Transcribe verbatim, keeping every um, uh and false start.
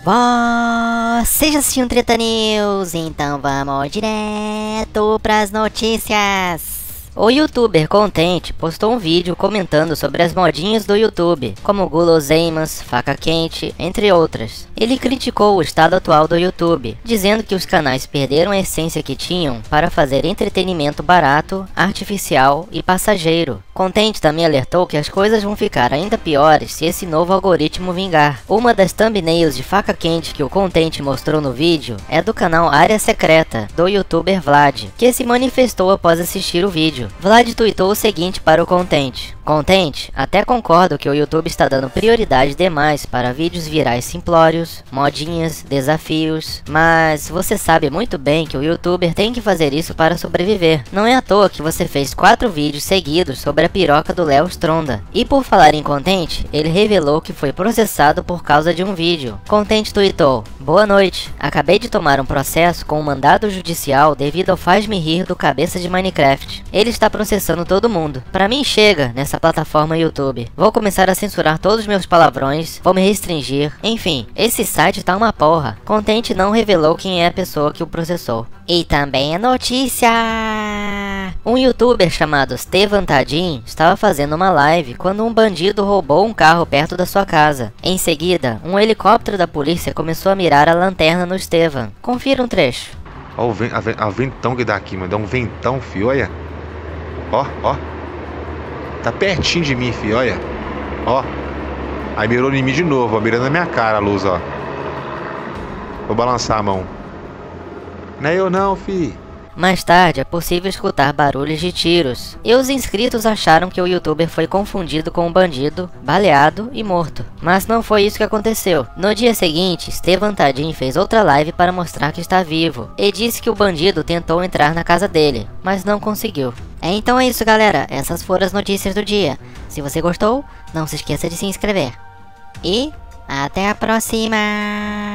Você já assistiu um Treta News? Então vamos direto pras notícias. O youtuber Contente postou um vídeo comentando sobre as modinhas do YouTube, como guloseimas, faca quente, entre outras. Ele criticou o estado atual do YouTube, dizendo que os canais perderam a essência que tinham para fazer entretenimento barato, artificial e passageiro. Contente também alertou que as coisas vão ficar ainda piores se esse novo algoritmo vingar. Uma das thumbnails de faca quente que o Contente mostrou no vídeo é do canal Área Secreta, do youtuber Vlad, que se manifestou após assistir o vídeo. Vlad tweetou o seguinte para o Contente: Contente, até concordo que o YouTube está dando prioridade demais para vídeos virais simplórios, modinhas, desafios, mas você sabe muito bem que o youtuber tem que fazer isso para sobreviver. Não é à toa que você fez quatro vídeos seguidos sobre a piroca do Léo Stronda. E por falar em Contente, ele revelou que foi processado por causa de um vídeo. Contente tweetou: boa noite, acabei de tomar um processo com um mandado judicial devido ao faz-me rir do cabeça de Minecraft. Ele está processando todo mundo. Pra mim chega nessa plataforma YouTube. Vou começar a censurar todos os meus palavrões, vou me restringir. Enfim, esse site tá uma porra. Contente não revelou quem é a pessoa que o processou. E também a notícia: um youtuber chamado Stevan Tadin estava fazendo uma live quando um bandido roubou um carro perto da sua casa. Em seguida, um helicóptero da polícia começou a mirar a lanterna no Stevan. Confira um trecho. Ó o vento, a, a ventão que dá aqui, mano. Dá um ventão, fio, olha. Ó, ó. Tá pertinho de mim, filho, olha. Ó. Aí mirou em mim de novo, ó. Mirando na minha cara a luz, ó. Vou balançar a mão. Não é eu não, fi. Mais tarde, é possível escutar barulhos de tiros, e os inscritos acharam que o youtuber foi confundido com um bandido, baleado e morto. Mas não foi isso que aconteceu. No dia seguinte, Stevan Tadin fez outra live para mostrar que está vivo, e disse que o bandido tentou entrar na casa dele, mas não conseguiu. Então é isso, galera, essas foram as notícias do dia. Se você gostou, não se esqueça de se inscrever. E até a próxima!